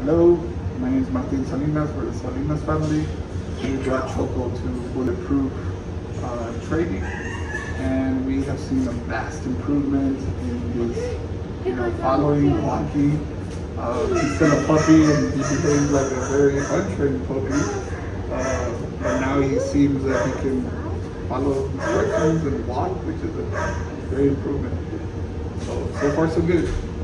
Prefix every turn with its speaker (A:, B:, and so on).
A: Hello, my name is Martin Salinas. We're the Salinas family. We brought Choco to Bulletproof Training, and we have seen a vast improvement in his, following, walking. He's still a puppy, and he behaves like a very untrained puppy. But now he seems that he can follow instructions and walk, which is a great improvement. So far so good.